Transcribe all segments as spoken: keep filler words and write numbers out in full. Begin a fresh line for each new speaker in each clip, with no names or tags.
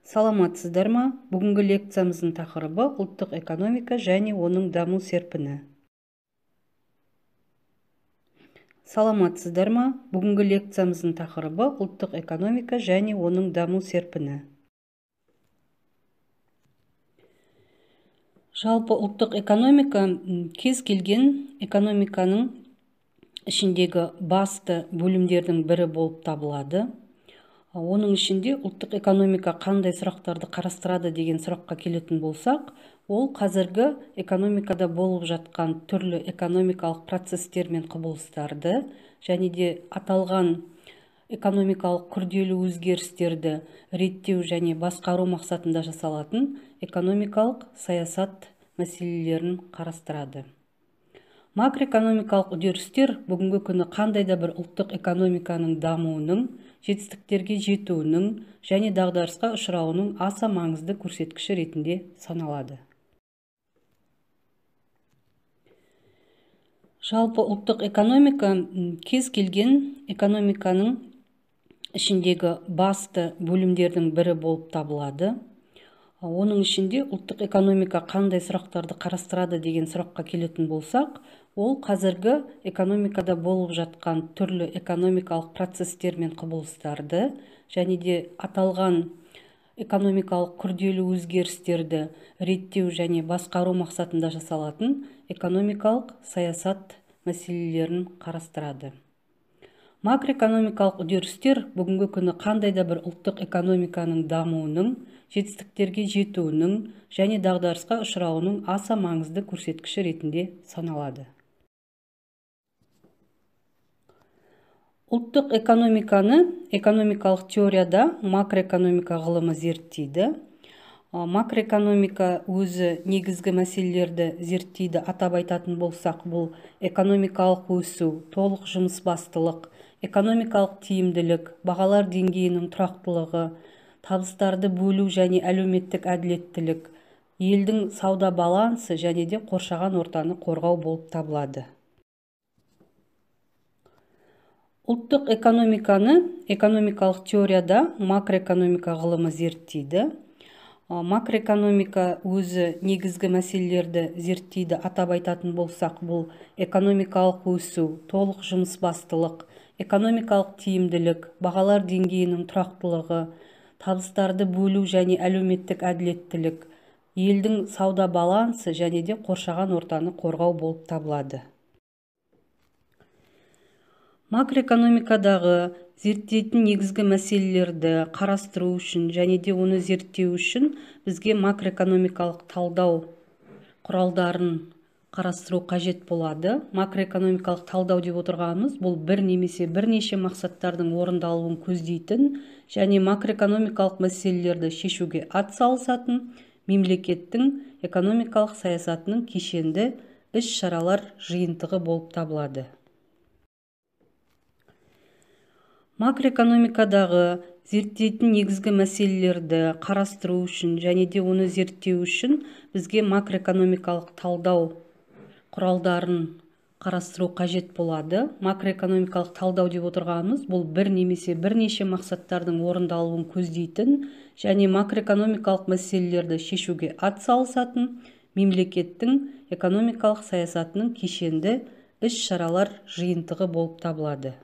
Саламатсыздар ма? Бүгінгі лекциямыздың тақырыбы ұлттық экономика және оның даму серпіні. Саламатсыздар ма? Бүгінгі лекциямыздың тақырыбы ұлттық экономика және оның даму серпіні. Жалпы ұлттық экономика кез келген экономиканың ішіндегі басты бөлімдердің бірі болып табылады. Оның ішінде ұлттық экономика қандай сұрақтарды қарастырады деген сұраққа келетін болсақ, ол қазіргі экономикада болып жатқан түрлі экономикалық процестер мен құбылыстарды және де аталған экономикалық күрделі өзгерістерді реттеу және басқару мақсатында жасалатын экономикалық саясат мәселелерін қарастырады. Макроэкономикалық үдерістер бүгінгі күні қандай да бір ұлттық экономиканың дамуының, жетістіктерге жетуінің және дағдарысқа ұшырауының аса маңызды көрсеткіші ретінде саналады. Жалпы ұлттық экономика кез келген экономиканың ішіндегі басты бөлімдердің бірі болып табылады. Оның ішінде ұлттық экономика қандай сұрақтарды қарастырады деген сұраққа келетін болсақ, ол қазіргі экономикада болып жатқан түрлі экономикалық процестер мен құбылыстарды және де аталған экономикалық күрделі өзгерістерді реттеу және басқару мақсатында жасалатын экономикалық саясат мәселелерін қарастырады. Макроэкономикалық үдерістер бүгінгі күні қандай да бір ұлттық экономиканың дамуының, жетістіктерге жетуінің және дағдарысқа ұшырауының аса маңызды көрсеткіші ретінде саналады. Ұлттық экономиканы экономикалық теорияда макроэкономика ғылымы зерттейді. Макроэкономика өзі негізгі мәселелерді зерттейді. Атап айтатын болсақ, бұл экономикалық өсу, толық жұмысбастылық, экономикалық тиімділік, бағалар деңгейінің тұрақтылығы, табыстарды бөлу және әлеуметтік әділеттілік, елдің сауда балансы және де қоршаған ортаны қорғау болып табылады. Ұлттық экономиканы экономикалық теорияда макроэкономика ғылымы зерттейді. Макроэкономика өзі негізгі мәселелерді зерттейді. Атап айтатын болсақ, бұл экономикалық өсу, толық жұмысбастылық, экономикалық тиімділік, бағалар деңгейінің тұрақтылығы, табыстарды бөлу және әлеуметтік әділеттілік, елдің сауда балансы және де қоршаған ортаны қорғау болып табылады. Макроэкономикадағы зерттейтін негізгі мәселелерді қарастыру үшін және де оны зерттеу үшін бізге макроэкономикалық талдау құралдарын қарастыру қажет болады. Макроэкономикалық талдау деп отырғанымыз бұл бір немесе бірнеше мақсаттардың орындалуын көздейтін және макроэкономикалық мәселелерді шешуге атсалысатын мемлекеттің экономикалық саясатының кешенді іс-шаралар жиынтығы болып табылады. Макроэкономикадағы зерттейтін негізгі мәселелерді қарастыру үшін және де оны зерттеу үшін бізге макроэкономикалық талдау құралдарын қарастыру қажет болады. Макроэкономикалық талдау деп отырғанымыз бұл бір немесе бірнеше мақсаттардың орындалуын көздейтін және макроэкономикалық мәселелерді шешуге атсалысатын мемлекеттің экономикалық саясатының кешенді іс-шаралар жиынтығы болып табылады.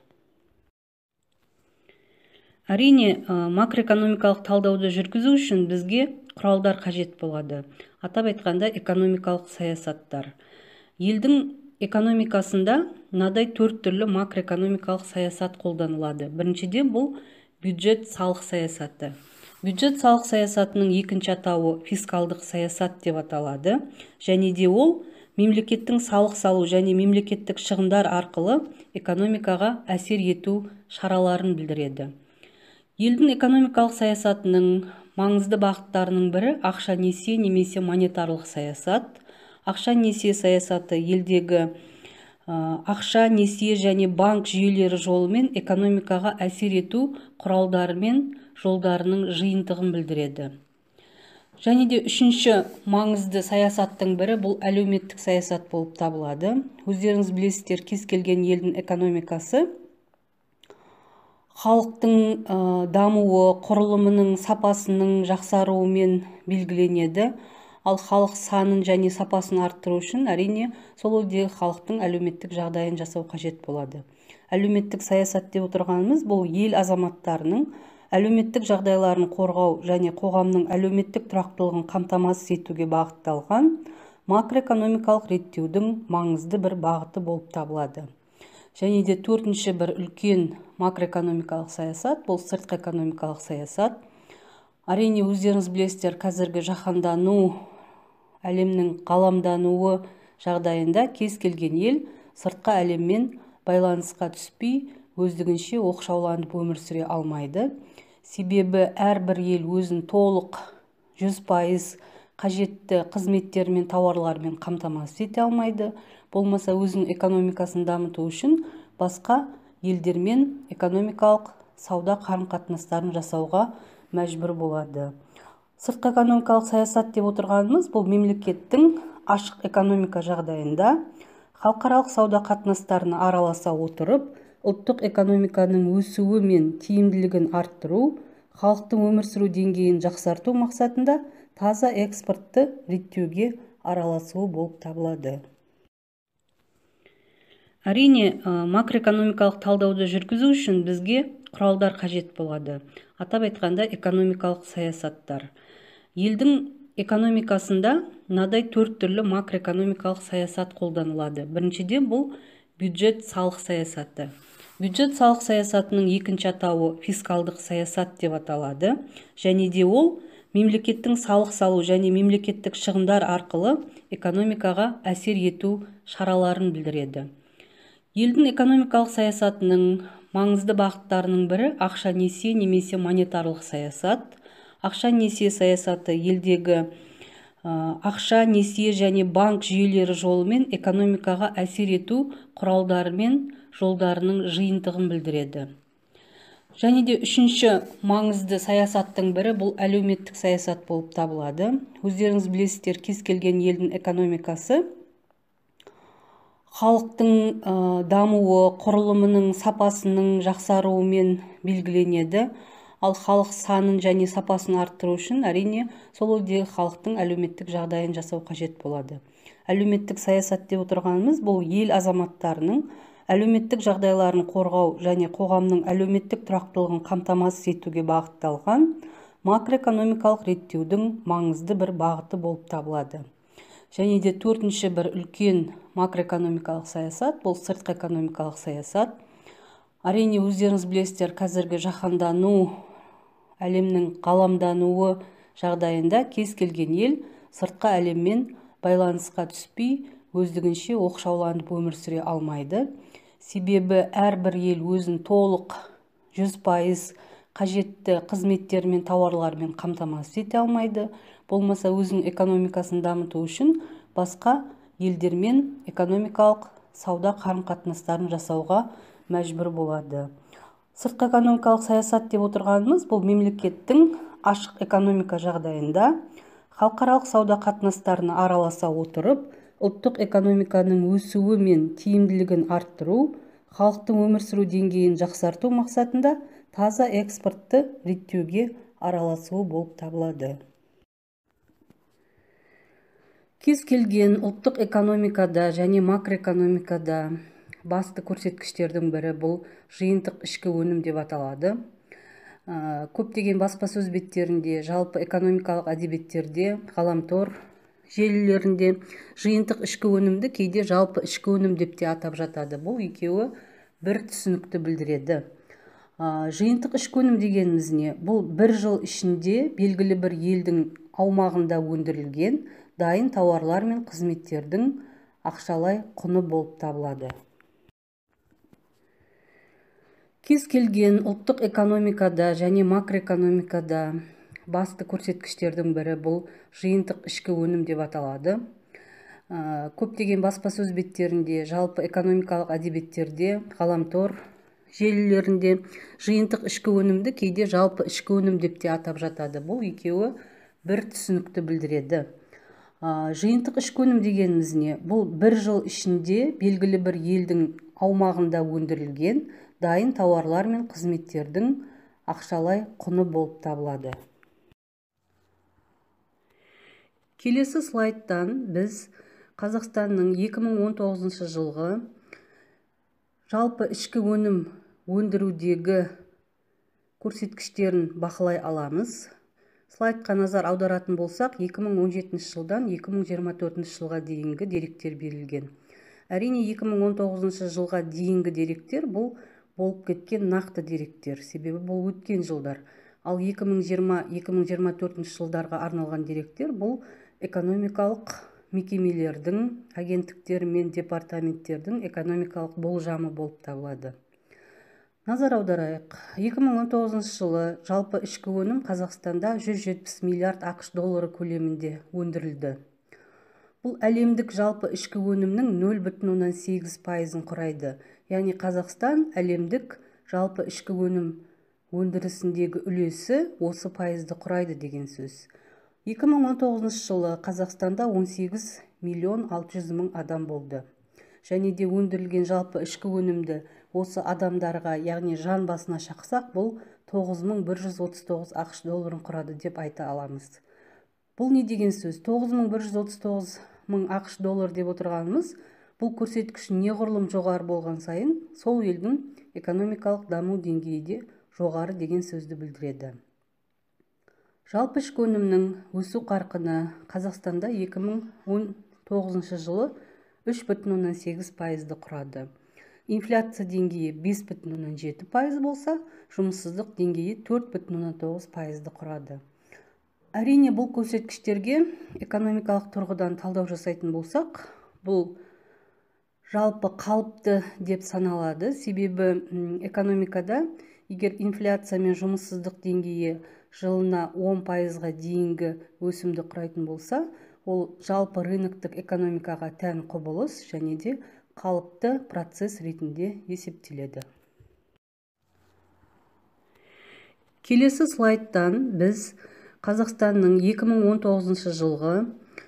Әрине, макроэкономикалық талдауды жүргізу үшін бізге құралдар қажет болады. Атап айтқанда экономикалық саясаттар. Елдің экономикасында мынадай төрт түрлі макроэкономикалық саясат қолданылады. Біріншіден бұл бюджет салық саясаты. Бюджет салық саясатының екінші атауы фискалдық саясат деп аталады. Және де ол мемлекеттің салық салу және мемлекеттік шығындар арқылы экономикаға әсер ету шараларын білдіреді. Елдің экономикалық саясатының маңызды бағыттарының бірі ақша несие немесе монетарлық саясат. Ақша несие саясаты елдегі ақша несие және банк жүйелері жолымен экономикаға әсер ету құралдары мен жолдарының жиынтығын білдіреді. Және де үшінші маңызды саясаттың бірі бұл әлеуметтік саясат болып табылады. Өздеріңіз білесіздер, кез келген елдің экономикасы халықтың дамуы құрылымының сапасының жақсаруымен белгіленеді. Ал халық санын және сапасын арттыру үшін әрине сол елдегі халықтың әлеуметтік жағдайын жасау қажет болады. Әлеуметтік саясат деп отырғанымыз бұл ел азаматтарының әлеуметтік жағдайларын қорғау және қоғамның әлеуметтік тұрақтылығын қамтамасыз етуге бағытталған макроэкономикалық реттеудің маңызды бір бағыты болып табылады. Және де төртінші бір үлкен макроэкономикалық саясат бұл сыртқы экономикалық саясат. Әрине өздеріңіз білесіздер, қазіргі жаһандану, әлемнің ғаламдануы жағдайында кез келген ел сыртқы әлеммен байланысқа түспей, өздігінше оқшауланып өмір сүре алмайды. Себебі әрбір ел өзін толық жүз пайыз қажетті қызметтер мен тауарлармен қамтамасыз ете алмайды. Болмаса өзінің экономикасын дамыту үшін басқа елдермен экономикалық сауда қарым-қатынастарын жасауға мәжбүр болады. Сыртқы экономикалық саясат деп отырғанымыз бұл мемлекеттің ашық экономика жағдайында халықаралық сауда қатынастарына араласа отырып, ұлттық экономиканың өсуі мен тиімділігін арттыру, халықтың өмір сүру деңгейін жақсарту мақсатында таза экспортты реттеуге араласуы болып табылады. Әрине, макроэкономикалық талдауды жүргізу үшін бізге құралдар қажет болады. Атап айтқанда экономикалық саясаттар. Елдің экономикасында мынадай төрт түрлі макроэкономикалық саясат қолданылады. Біріншіден бұл бюджет салық саясаты. Бюджет салық саясатының екінші атауы фискалдық саясат деп аталады. Және де ол мемлекеттің салық салу және мемлекеттік шығындар арқылы экономикаға әсер ету шараларын білдіреді. Елдің экономикалық саясатының маңызды бағыттарының бірі ақша несие немесе монетарлық саясат. Ақша несие саясаты елдегі ақша несие және банк жүйелері жолымен экономикаға әсер ету құралдары мен жолдарының жиынтығын білдіреді. Және де үшінші маңызды саясаттың бірі бұл әлеуметтік саясат болып табылады. Өздеріңіз білесіздер, кез келген елдің экономикасы халықтың дамуы құрылымының сапасының жақсаруымен белгіленеді. Ал халық санын және сапасын арттыру үшін әрине сол елдегі халықтың әлеуметтік жағдайын жасау қажет болады. Әлеуметтік саясат деп отырғанымыз бұл ел азаматтарының әлеуметтік жағдайларын қорғау және қоғамның әлеуметтік тұрақтылығын қамтамасыз етуге бағытталған макроэкономикалық реттеудің маңызды бір бағыты болып табылады. Және де төртінші бір үлкен макроэкономикалық саясат бұл сыртқы экономикалық саясат. Әрине өздеріңіз білесіздер, қазіргі жаһандану, әлемнің ғаламдануы жағдайында кез келген ел сыртқы әлеммен байланысқа түспей, өздігінше оқшауланып өмір сүре алмайды. Себебі әрбір ел өзін толық жүз пайыз қажетті қызметтер мен тауарлармен қамтамасыз ете алмайды. Болмаса өзінің экономикасын дамыту үшін басқа елдермен экономикалық сауда қарым-қатынастарын жасауға мәжбүр болады. Сыртқы экономикалық саясат деп отырғанымыз бұл мемлекеттің ашық экономика жағдайында халықаралық сауда қатынастарына араласа отырып, ұлттық экономиканың өсуі мен тиімділігін арттыру, халықтың өмір сүру деңгейін жақсарту мақсатында таза экспортты реттеуге араласуы болып табылады. Кез келген ұлттық экономикада және макроэкономикада басты көрсеткіштердің бірі бұл жиынтық ішкі өнім деп аталады. Көптеген баспасөз беттерінде, жалпы экономикалық әдебиеттерде, ғаламтор желілерінде жиынтық ішкі өнімді кейде жалпы ішкі өнім деп те атап жатады. Бұл екеуі бір түсінікті білдіреді. Жиынтық ішкі өнім дегеніміз не? Бұл бір жыл ішінде белгілі бір елдің аумағында өндірілген дайын тауарлар мен қызметтердің ақшалай құны болып табылады. Кез келген ұлттық экономикада және макроэкономикада басты көрсеткіштердің бірі бұл жиынтық ішкі өнім деп аталады. Көптеген баспасөз беттерінде, жалпы экономикалық әдебиеттерде, ғаламтор желілерінде жиынтық ішкі өнімді кейде жалпы ішкі өнім деп те атап жатады. Бұл екеуі бір түсінікті білдіреді. Жиынтық ішкі өнім дегеніміз не? Бұл бір жыл ішінде белгілі бір елдің аумағында өндірілген дайын тауарлар мен қызметтердің ақшалай құны болып табылады. Келесі слайдтан біз Қазақстанның екі мың он тоғызыншы жылғы жалпы ішкі өнім өндірудегі көрсеткіштерін бақылай аламыз. Слайдқа назар аударатын болсақ, екі мың он жетінші жылдан екі мың жиырма төртінші жылға дейінгі деректер берілген. Әрине, екі мың он тоғызыншы жылға дейінгі деректер бұл болып кеткен нақты деректер, себебі бұл өткен жылдар. Ал екі мың жиырма - екі мың жиырма төртінші жылдарға арналған деректер бұл экономикалық мекемелердің, агенттіктер мен департаменттердің экономикалық болжамы болып табылады. Назар аударайық. екі мың он тоғызыншы жылы жалпы ішкі өнім Қазақстанда жүз жетпіс миллиард ақш доллары көлемінде өндірілді. Бұл әлемдік жалпы ішкі өнімнің нөл бүтін оннан сегіз пайызын құрайды. Яғни Қазақстан әлемдік жалпы ішкі өнім өндірісіндегі үлесі осы пайызды құрайды деген сөз. екі мың он тоғызыншы жылы Қазақстанда он сегіз миллион алты жүз мың адам болды. Және де өндірілген жалпы ішкі өнімді осы адамдарға, яғни жан басына шақсақ, бұл тоғыз мың бір жүз отыз тоғыз ақш долларын құрады деп айта аламыз. Бұл не деген сөз? тоғыз мың бір жүз отыз тоғыз мың ақш доллар деп отырғанымыз, бұл көрсеткіш неғұрлым жоғары болған сайын, сол елдің экономикалық даму деңгейі де жоғары деген сөзді білдіреді. Жалпы ішкі өнімнің өсу қарқыны Қазақстанда екі мың он тоғызыншы жылы үш бүтін оннан сегіз пайызды құрады. Инфляция деңгейі бес бүтін оннан жеті пайыз болса, жұмыссыздық деңгейі төрт бүтін оннан тоғыз пайызды құрады. Әрине, бұл көрсеткіштерге экономикалық тұрғыдан талдау жасайтын болсақ, бұл жалпы қалыпты деп саналады. Себебі экономикада егер инфляция мен жұмыссыздық деңгейі жылына он пайызға дейінгі өсімді құрайтын болса, ол жалпы рыноктық экономикаға тән құбылыс және де қалыпты процесс ретінде есептеледі. Келесі слайдтан біз Қазақстанның екі мың он тоғызыншы жылғы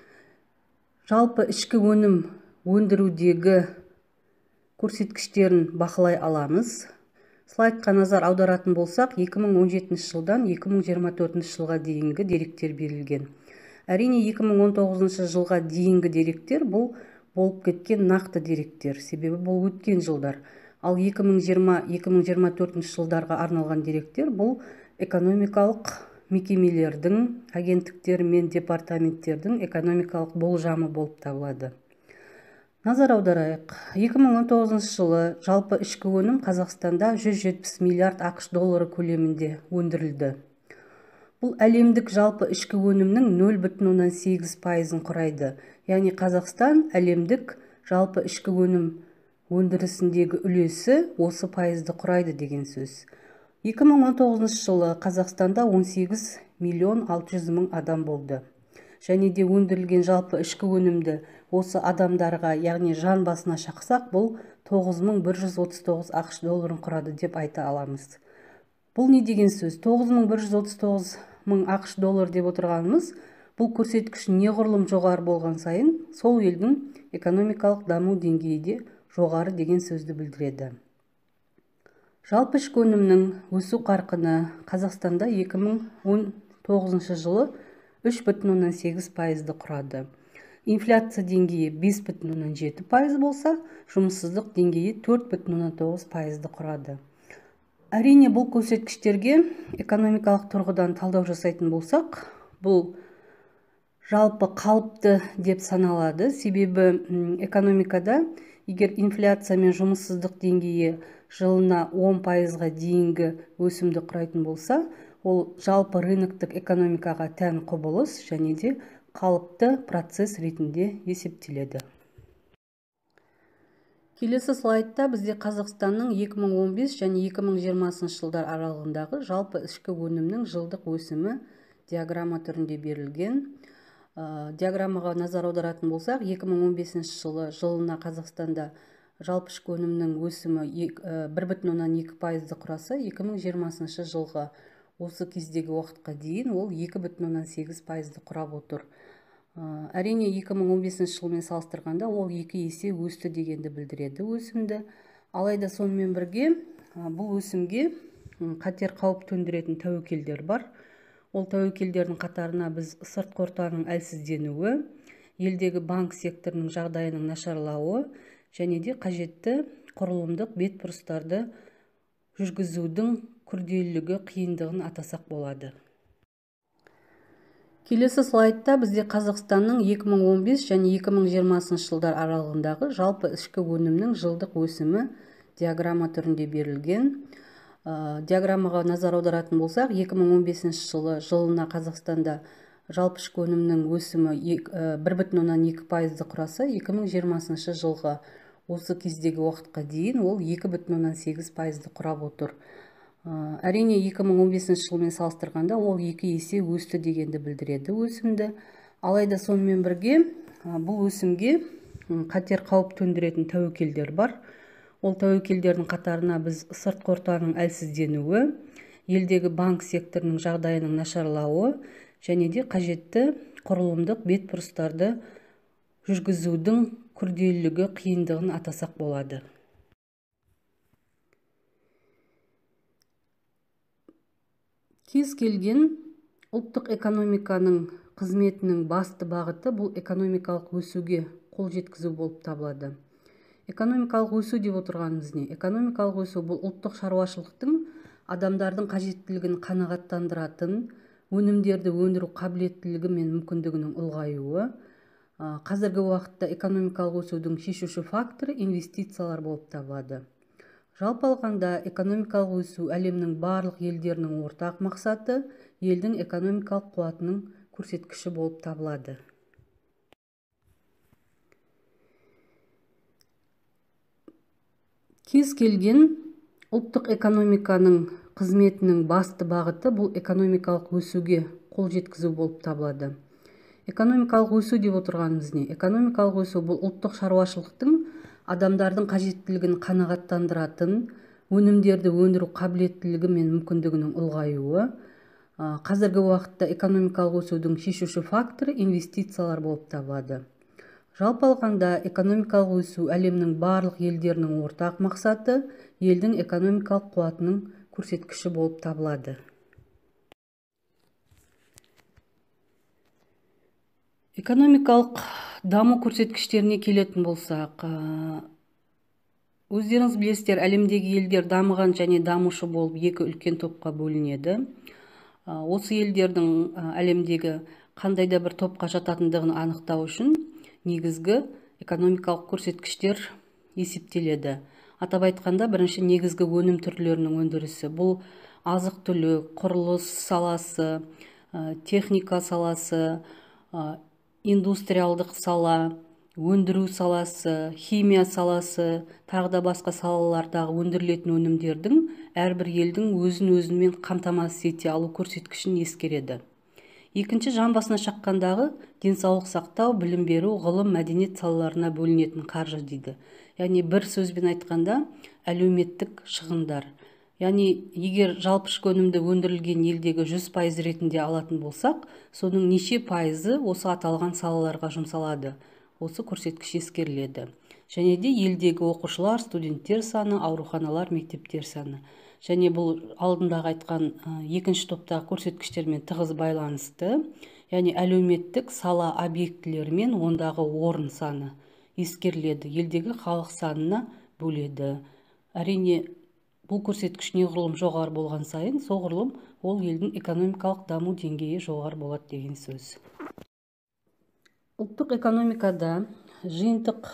жалпы ішкі өнім өндірудегі көрсеткіштерін бақылай аламыз. Слайдқа назар аударатын болсақ, екі мың он жетінші жылдан екі мың жиырма төртінші жылға дейінгі деректер берілген. Әрине, екі мың он тоғызыншы жылға дейінгі деректер бұл болып кеткен нақты деректер, себебі бұл өткен жылдар. Ал екі мың жиырма - екі мың жиырма төртінші жылдарға арналған деректер бұл экономикалық мекемелердің, агенттіктер мен департаменттердің экономикалық болжамы болып табылады. Назар аударайық. екі мың он тоғызыншы жылы жалпы ішкі өнім Қазақстанда жүз жетпіс миллиард ақш доллары көлемінде өндірілді. Бұл әлемдік жалпы ішкі өнімнің нөл бүтін оннан сегіз пайызын құрайды. Яғни Қазақстан әлемдік жалпы ішкі өнім өндірісіндегі үлесі осы пайызды құрайды деген сөз. екі мың он тоғызыншы жылы Қазақстанда он сегіз миллион алты жүз мың адам болды. Және де өндірілген жалпы ішкі өнімді осы адамдарға, яғни жан басына шақсақ, бұл тоғыз мың бір жүз отыз тоғыз ақш долларын құрады деп айта аламыз. Бұл не деген сөз? тоғыз мың бір жүз отыз тоғыз мың ақш доллар деп отырғанымыз, бұл көрсеткіш неғұрлым жоғары болған сайын, сол елдің экономикалық даму деңгейі де жоғары деген сөзді білдіреді. Жалпы ішкі өнімнің өсу қарқыны Қазақстанда екі мың он тоғызыншы жылы үш бүтін оннан сегіз пайызды құрады. Инфляция деңгейі бес бүтін оннан жеті пайыз болса, жұмыссыздық деңгейі төрт бүтін оннан тоғыз пайызды құрады. Әрине, бұл көрсеткіштерге экономикалық тұрғыдан талдау жасайтын болсақ, бұл жалпы қалыпты деп саналады. Себебі экономикада егер инфляция мен жұмыссыздық деңгейі жылына он пайызға дейінгі өсімді құрайтын болса, ол жалпы рыноктық экономикаға тән құбылыс және де қалыпты процесс ретінде есептеледі. Келесі слайдта бізде Қазақстанның екі мың он бес және екі мың жиырмасыншы жылдар аралығындағы жалпы ішкі өнімнің жылдық өсімі диаграмма түрінде берілген. Диаграммаға назар аударатын болсақ, екі мың он бесінші жылы жылына Қазақстанда жалпы ішкі өнімнің өсімі бір бүтін оннан екі пайызды құраса, екі мың жиырмасыншы жылғы осы кездегі уақытқа дейін ол екі бүтін оннан сегіз пайызды құрап отыр. Әрине, екі мың он бесінші жылмен салыстырғанда ол екі есе өсті дегенді білдіреді өсімді. Алайда сонымен бірге бұл өсімге қатер қауіп төндіретін тәуекелдер бар. Ол тәуекелдердің қатарына біз сыртқы ортаның әлсізденуі, елдегі банк секторының жағдайының нашарлауы және де қажетті құрылымдық бетбұрыстарды жүргізудің күрделілігі қиындығын атасақ болады. Келесі слайдта бізде Қазақстанның екі мың он бес және екі мың жиырмасыншы жылдар аралығындағы жалпы ішкі өнімнің жылдық өсімі диаграмма түрінде берілген. Диаграммаға назар аударатын болсақ, екі мың он бесінші жылы жылына Қазақстанда жалпы ішкі өнімнің өсімі бір бүтін оннан екі пайызды құраса, екі мың жиырмасыншы жылғы осы кездегі уақытқа дейін ол екі бүтін оннан сегіз пайызды құрап отыр. Әрине, екі мың он бесінші жылмен салыстырғанда ол екі есе өсті дегенді білдіреді өсімді. Алайда сонымен бірге бұл өсімге қатер қауіп төндіретін тәуекелдер бар. Ол тәуекелдердің қатарына біз сыртқы ортаның әлсізденуі, елдегі банк секторының жағдайының нашарлауы және де қажетті құрылымдық бетбұрыстарды жүргізудің күрделілігі қиындығын атасақ болады. Кез келген ұлттық экономиканың қызметінің басты бағыты бұл экономикалық өсуге қол жеткізу болып табылады. Экономикалық өсу деп отырғанымыз не? Экономикалық өсу бұл ұлттық шаруашылықтың адамдардың қажеттілігін қанағаттандыратын, өнімдерді өндіру қабілеттілігі мен мүмкіндігінің ұлғаюы. Қазіргі уақытта экономикалық өсудің шешуші факторы инвестициялар болып табылады. Жалпы алғанда экономикалық өсу әлемнің барлық елдерінің ортақ мақсаты, елдің экономикалық қуатының көрсеткіші болып табылады. Кез келген ұлттық экономиканың қызметінің басты бағыты бұл экономикалық өсуге қол жеткізу болып табылады. Экономикалық өсу деп отырғанымыз не? Экономикалық өсу бұл ұлттық шаруашылықтың адамдардың қажеттілігін қанағаттандыратын, өнімдерді өндіру қабілеттілігі мен мүмкіндігінің ұлғаюы. Қазіргі уақытта экономикалық өсудің шешуші факторы инвестициялар болып табылады. Жалпы алғанда экономикалық өсу әлемнің барлық елдерінің ортақ мақсаты, елдің экономикалық қуатының көрсеткіші болып табылады. Экономикалық даму көрсеткіштеріне келетін болсақ, өздеріңіз білесіздер, әлемдегі елдер дамыған және дамушы болып екі үлкен топқа бөлінеді. Осы елдердің әлемдегі қандай да бір топқа жататындығын анықтау үшін негізгі экономикалық көрсеткіштер есептеледі. Атап айтқанда, бірінші негізгі өнім түрлерінің өндірісі. Бұл азық-түлік, құрылыс саласы, техника саласы, индустриалдық сала, өндіру саласы, химия саласы, тағы да басқа салалардағы өндірілетін өнімдердің әрбір елдің өзін өзімен қамтамасыз ете алу көрсеткішін ескереді. Екінші, жан басына шаққандағы денсаулық сақтау, білім беру, ғылым, мәдениет салаларына бөлінетін қаржы дейді. Яғни бір сөзбен айтқанда әлеуметтік шығындар. Яғни егер жалпы ішкі өнімді өндірілген елдегі жүз пайыз ретінде алатын болсақ, соның неше пайызы осы аталған салаларға жұмсалады. Осы көрсеткіш ескеріледі. Және де елдегі оқушылар, студенттер саны, ауруханалар, мектептер саны. Және бұл алдындағы айтқан екінші топтағы көрсеткіштермен тығыз байланысты. Яғни әлеуметтік сала объектілерімен ондағы орын саны ескеріледі. Елдегі халық санына бөледі. Әрине, бұл көрсеткіш неғұрлым жоғары болған сайын, соғұрлым ол елдің экономикалық даму деңгейі жоғары болады деген сөз. Ұлттық экономикада жиынтық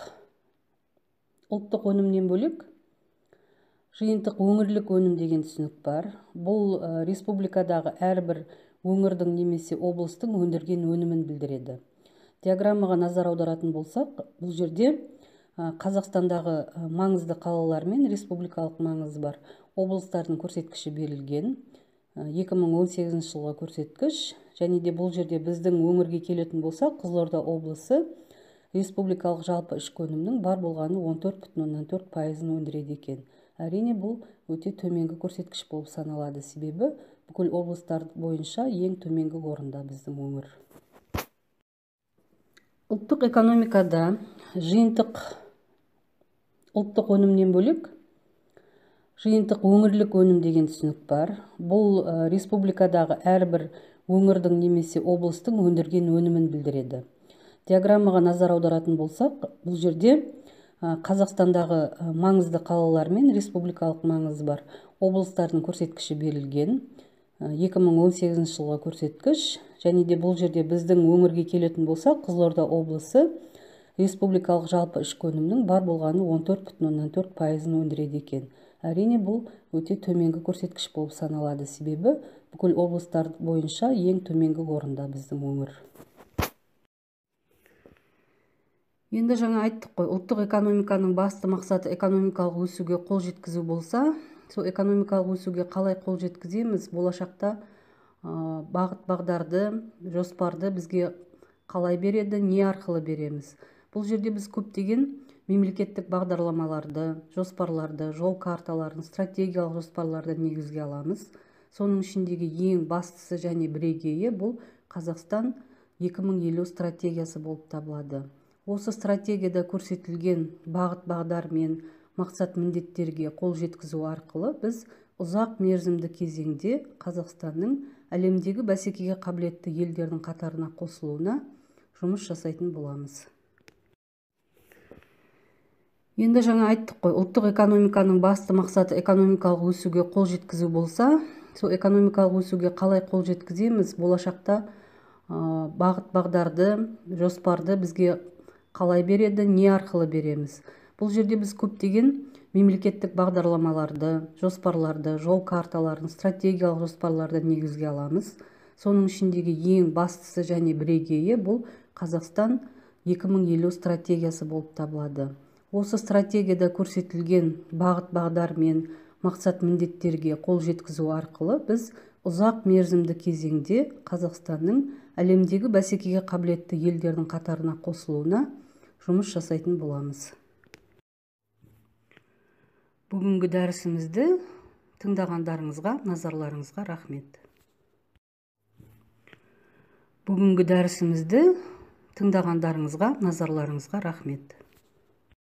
ұлттық өнімнен бөлек жиынтық өңірлік өнім деген түсінік бар. Бұл республикадағы әрбір өңірдің немесе облыстың өндірген өнімін білдіреді. Диаграммаға назар аударатын болсақ, бұл жерде Қазақстандағы маңызды қалалар мен республикалық маңызы бар облыстардың көрсеткіші берілген. екі мың он сегізінші жылғы көрсеткіш, және де бұл жерде біздің өңірге келетін болсақ, Қызылорда облысы республикалық жалпы ішкі өнімнің бар болғаны он төрт бүтін оннан төрт пайызын өндіреді екен. Әрине, бұл өте төменгі көрсеткіш болып саналады, себебі бүкіл облыстар бойынша ең төменгі орында біздің өңір. Ұлттық экономикада жиынтық ұлттық өнімнен бөлек Жиынтық өңірлік өнім деген түсінік бар. Бұл республикадағы әрбір өңірдің немесе облыстың өндірген өнімін білдіреді. Диаграммаға назар аударатын болсақ, бұл жерде Қазақстандағы маңызды қалалар мен республикалық маңызы бар облыстардың көрсеткіші берілген. екі мың он сегізінші жылғы көрсеткіш, және де бұл жерде біздің өңірге келетін болсақ, Қызылорда облысы республикалық жалпы ішкі өнімнің бар болғаны он төрт бүтін оннан төрт пайызын өндіреді екен. Әрине, бұл өте төменгі көрсеткіш болып саналады, себебі бүкіл облыстар бойынша ең төменгі орында біздің өңір. Енді жаңа айттық қой, ұлттық экономиканың басты мақсаты экономикалық өсуге қол жеткізу болса, сол экономикалық өсуге қалай қол жеткіземіз, болашақта бағыт бағдарды, жоспарды бізге қалай береді, не арқылы береміз. Бұл жерде біз көптеген мемлекеттік бағдарламаларды, жоспарларды, жол карталарын, стратегиялық жоспарларды негізге аламыз. Соның ішіндегі ең бастысы және бірегейі бұл Қазақстан екі мың елу стратегиясы болып табылады. Осы стратегияда көрсетілген бағыт бағдар мен мақсат міндеттерге қол жеткізу арқылы біз ұзақ мерзімді кезеңде Қазақстанның әлемдегі бәсекеге қабілетті елдердің қатарына қосылуына жұмыс жасайтын боламыз. Енді жаңа айттық қой, ұлттық экономиканың басты мақсаты экономикалық өсуге қол жеткізу болса, сол экономикалық өсуге қалай қол жеткіземіз, болашақта бағыт бағдарды, жоспарды бізге қалай береді, не арқылы береміз. Бұл жерде біз көптеген мемлекеттік бағдарламаларды, жоспарларды, жол карталарын, стратегиялық жоспарларды негізге аламыз. Соның ішіндегі ең бастысы және бірегейі бұл Қазақстан екі мың елу стратегиясы болып табылады. Осы стратегияда көрсетілген бағыт бағдар мен мақсат міндеттерге қол жеткізу арқылы біз ұзақ мерзімді кезеңде Қазақстанның әлемдегі бәсекеге қабілетті елдердің қатарына қосылуына жұмыс жасайтын боламыз. Бүгінгі дәрісімізді тыңдағандарыңызға, назарларыңызға рахмет. Бүгінгі дәрісімізді тыңдағандарыңызға, назарларыңызға рахмет.